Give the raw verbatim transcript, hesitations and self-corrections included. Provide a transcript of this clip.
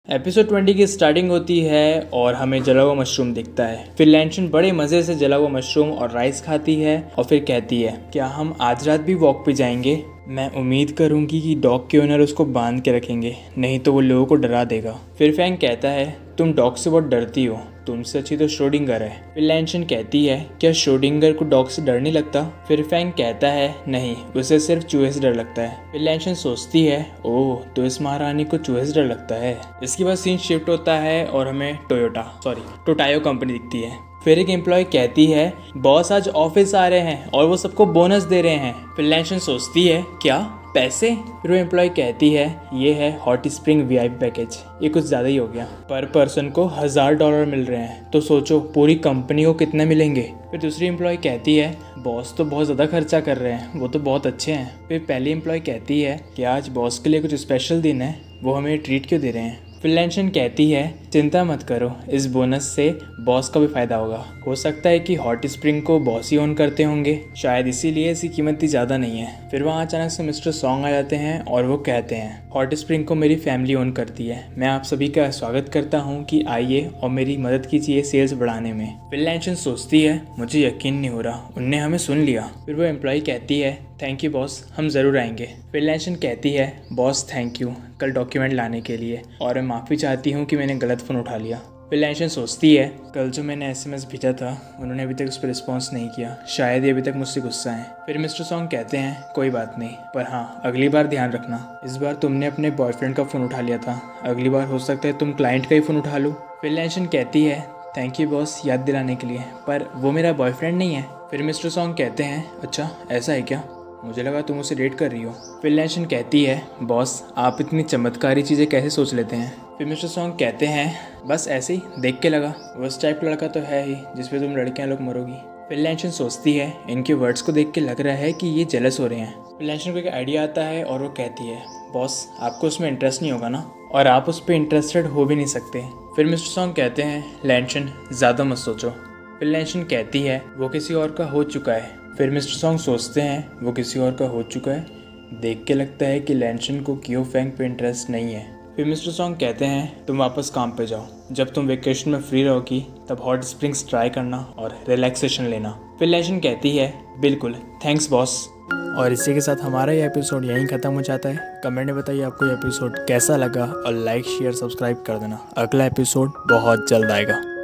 Episode twenty की starting होती है और हमें जला हुआ मशरूम दिखता है। फिर लैंशन बड़े मज़े से जला हुआ मशरूम और राइस खाती है और फिर कहती है, क्या हम आज रात भी वॉक पे जाएंगे? मैं उम्मीद करूंगी कि डॉग के ओनर उसको बांध के रखेंगे, नहीं तो वो लोगों को डरा देगा। फिर फैंग कहता है, तुम डॉग से बहुत डरती हो, तुमसे अच्छी तो श्रोडिंगर है। फिर लैंशन कहती है, क्या श्रोडिंगर को डॉग से डर नहीं लगता? फिर फैंग कहता है, नहीं, उसे सिर्फ चूहे से डर लगता है। फिर लैंशन सोचती है, ओह, तो इस महारानी को चूहे से डर लगता है। इसके बाद सीन शिफ्ट होता है और हमें टोयोटा सॉरी टोटायो कंपनी दिखती है। फिर एक एम्प्लॉय कहती है, बॉस आज ऑफिस आ रहे हैं और वो सबको बोनस दे रहे हैं। फिर लैंशन सोचती है, क्या पैसे? फिर वो एम्प्लॉय कहती है, ये है हॉट स्प्रिंग वीआईपी पैकेज, ये कुछ ज़्यादा ही हो गया। पर पर्सन को हज़ार डॉलर मिल रहे हैं, तो सोचो पूरी कंपनी को कितने मिलेंगे। फिर दूसरी एम्प्लॉय कहती है, बॉस तो बहुत ज़्यादा खर्चा कर रहे हैं, वो तो बहुत अच्छे हैं। फिर पहली एम्प्लॉय कहती है कि आज बॉस के लिए कुछ स्पेशल दिन है, वो हमें ट्रीट क्यों दे रहे हैं? फिर लैंशन कहती है, चिंता मत करो, इस बोनस से बॉस का भी फायदा होगा। हो सकता है कि हॉट स्प्रिंग को बॉस ही ओन करते होंगे, शायद इसीलिए इसकी कीमत इतनी ज़्यादा नहीं है। फिर वहाँ अचानक से मिस्टर सॉन्ग आ जाते हैं और वो कहते हैं, हॉट स्प्रिंग को मेरी फैमिली ओन करती है, मैं आप सभी का स्वागत करता हूँ कि आइए और मेरी मदद कीजिए सेल्स बढ़ाने में। फिर लैंशन सोचती है, मुझे यकीन नहीं हो रहा, उनने हमें सुन लिया। फिर वो एम्प्लॉय कहती है, थैंक यू बॉस, हम ज़रूर आएंगे। फिर लैंशन कहती है, बॉस थैंक यू कल डॉक्यूमेंट लाने के लिए, और मैं माफ़ी चाहती हूँ कि मैंने गलत फ़ोन उठा लिया। फिर लैंशन सोचती है, कल जो मैंने एसएमएस भेजा था उन्होंने अभी तक उस पर रिस्पॉन्स नहीं किया, शायद ये अभी तक मुझसे गुस्सा है। फिर मिस्टर सॉन्ग कहते हैं, कोई बात नहीं, पर हाँ अगली बार ध्यान रखना, इस बार तुमने अपने बॉयफ्रेंड का फ़ोन उठा लिया था, अगली बार हो सकता है तुम क्लाइंट का ही फ़ोन उठा लो। फिर लैंशन कहती है, थैंक यू बॉस याद दिलाने के लिए, पर वो मेरा बॉयफ्रेंड नहीं है। फिर मिस्टर सॉन्ग कहते हैं, अच्छा ऐसा है क्या, मुझे लगा तुम उसे डेट कर रही हो। फिर लैंशन कहती है, बॉस आप इतनी चमत्कारी चीज़ें कैसे सोच लेते हैं? फिर मिस्टर सॉन्ग कहते हैं, बस ऐसे ही देख के लगा, वो उस टाइप का लड़का तो है ही जिस पे तुम लड़कियां लोग मरोगी। फिर लैंशन सोचती है, इनके वर्ड्स को देख के लग रहा है कि ये जेलस हो रहे हैं। फिर लैंशन को एक आइडिया आता है और वो कहती है, बॉस आपको उसमें इंटरेस्ट नहीं होगा ना, और आप उस पर इंटरेस्टेड हो भी नहीं सकते। फिर मिस्टर सॉन्ग कहते हैं, लैंशन ज़्यादा मत सोचो। फिर लैंशन कहती है, वो किसी और का हो चुका है। फिर मिस्टर सॉन्ग सोचते हैं, वो किसी और का हो चुका है, देख के लगता है कि लैंशन को कियो फैंग पे इंटरेस्ट नहीं है। फिर मिस्टर सॉन्ग कहते हैं, तुम वापस काम पे जाओ, जब तुम वेकेशन में फ्री रहोगी तब हॉट स्प्रिंग्स ट्राई करना और रिलैक्सेशन लेना। फिर लैंशन कहती है, बिल्कुल थैंक्स बॉस। और इसी के साथ हमारा ये एपिसोड यहीं ख़त्म हो जाता है। कमेंट में बताइए आपको ये एपिसोड कैसा लगा और लाइक शेयर सब्सक्राइब कर देना। अगला एपिसोड बहुत जल्द आएगा।